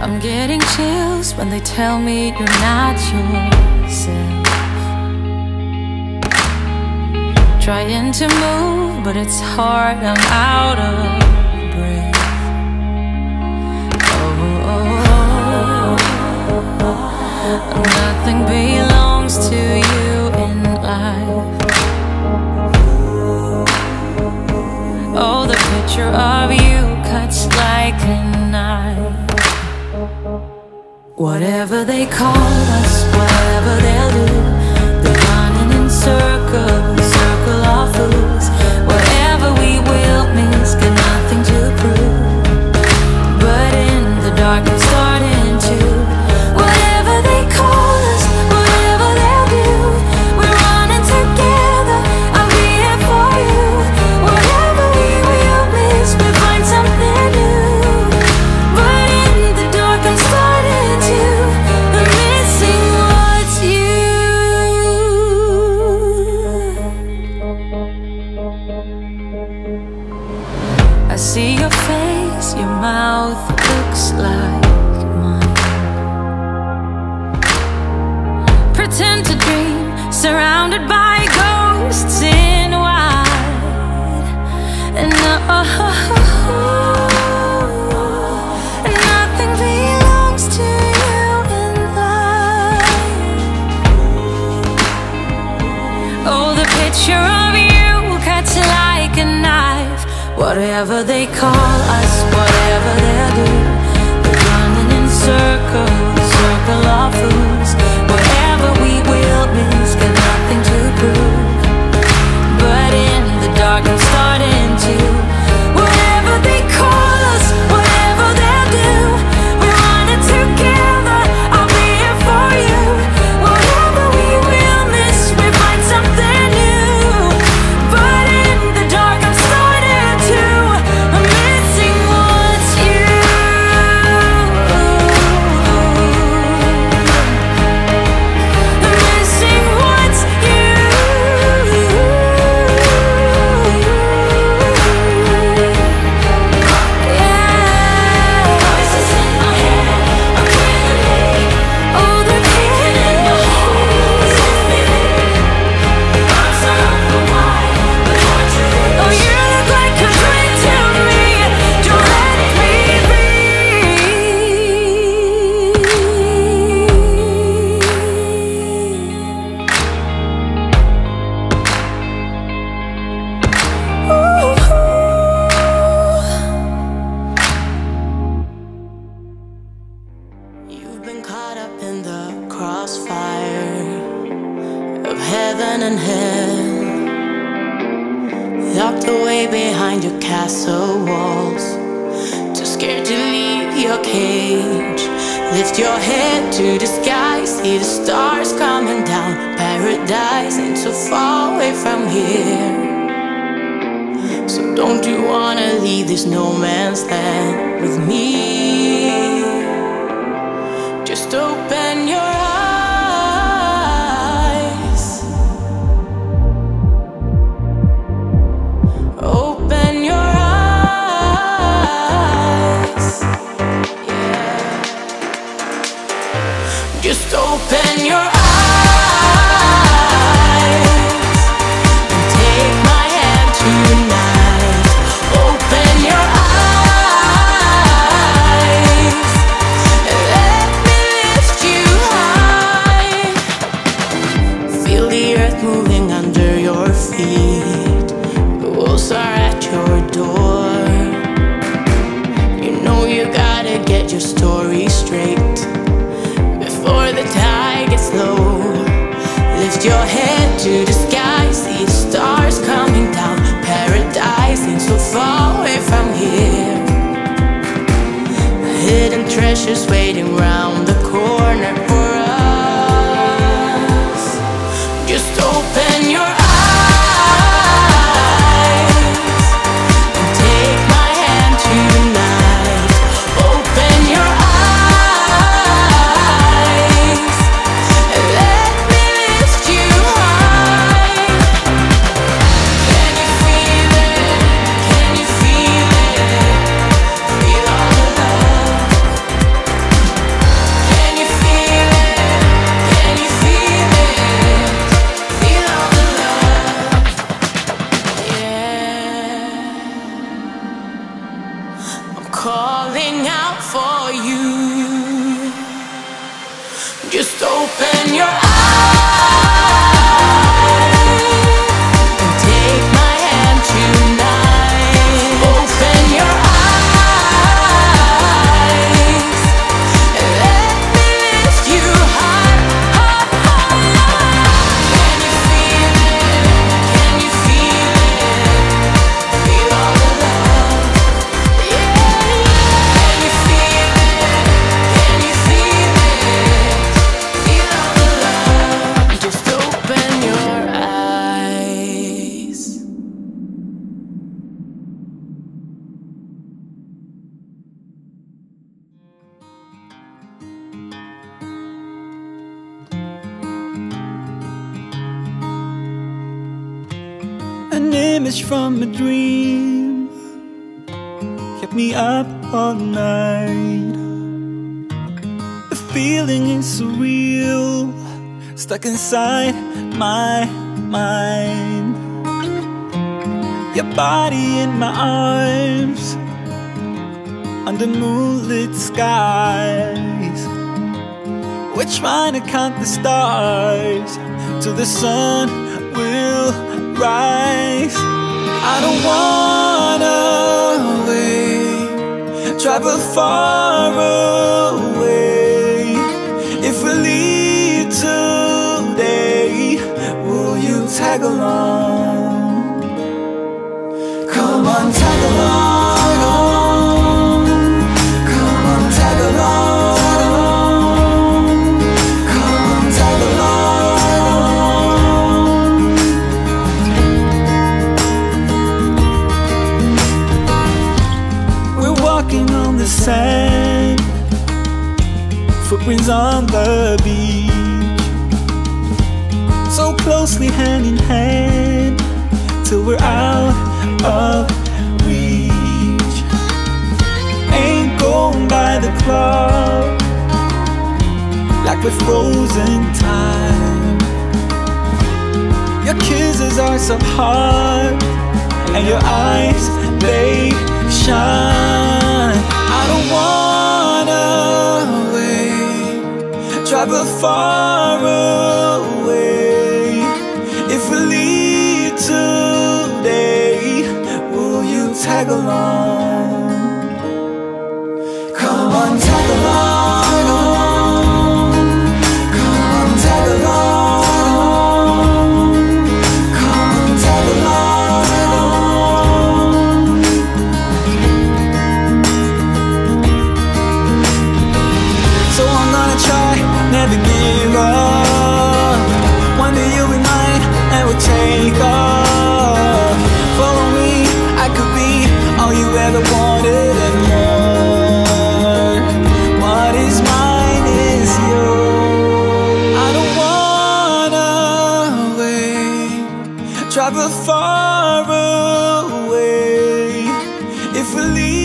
I'm getting chills when they tell me you're not yourself. Trying to move, but it's hard, I'm out of breath. Nothing belongs to you in life. Oh, the picture of you cuts like a knife. Whatever they call us, whatever they'll do, they're running in circles, circle of fools. Whatever we will miss, got nothing to prove. But in the dark I'm starting to. Whatever they call us, whatever they'll do, we're running together, I'll be here for you. Whatever we will miss, we'll find something new. But in the dark I'm starting to. I'm missing what's you. I see your face, your mouth looks like mine. Pretend to dream, surrounded by ghosts in white. And nothing belongs to you in life. Oh, the picture of you cuts like a knife. Whatever they call us, whatever they'll do, they're running in circles, circle of fools. Whatever we will miss, got nothing to prove. But in the dark I'm starting to. Whatever they call us, whatever they'll do, we're running together, I'll be here for you. Whatever we will miss, we find something new. But in the dark I'm starting to. I'm missing what's you. I'm missing what's you. Yeah. Voices in my head are killing me. Oh, they're kicking in your holes of me. Arms are open wide, but torturing. Oh, you look like a dream to me. Don't let me be. You've been caught up in the crossfire of heaven and hell, locked away behind your castle walls, too scared to leave your cage. Lift your head to the sky, see the stars coming down. Paradise ain't so far away from here. So don't you wanna leave this no man's land with me? Just open your eyes. Open your eyes. Yeah. Just open your eyes and take my hand tonight. Open your eyes and let me lift you high. Feel the earth moving under your feet. The wolves are at your door. You know you gotta get your story straight before the tide gets low. Lift your head to the sky, see the stars coming down. Paradise ain't so far away from here. Hidden treasures waiting round the corner for us. Just open your eyes and take my hand tonight. Open your eyes and let me lift you high. Can you feel it? Can you feel it? Feel all the love. calling out for you. Just open your eyes and take my hand tonight. Open your eyes and let me lift you high, high, high. Can you feel it? Can you feel it? Feel all the love, yeah. Can you feel it? Can you feel it? Feel all the love. Just open your eyes. An image from a dream kept me up all night. The feeling is surreal, stuck inside my mind. Your body in my arms, under moonlit skies. We're trying to count the stars till the sun will rise. I don't wanna wait, travel far away. If we leave today, will you tag along? Come on, tag along. Come on, tag along. Come on, tag along. We're walking on the sand, footprints on the beach, so closely hand in hand, till we're out of reach. Ain't going by the clock, like we're frozen time. Your kisses are so hard, and your eyes, they shine. I don't wanna wait, travel far away. If we leave today, will you tag along? Come on, tag along. Come on, tag along. Come on, tag along. So I'm gonna try, never give up. One day you'll be mine and we'll take off. Follow me, I could be all you ever wanted and more. What is mine is yours. I don't wanna wait, travel far away. If we leave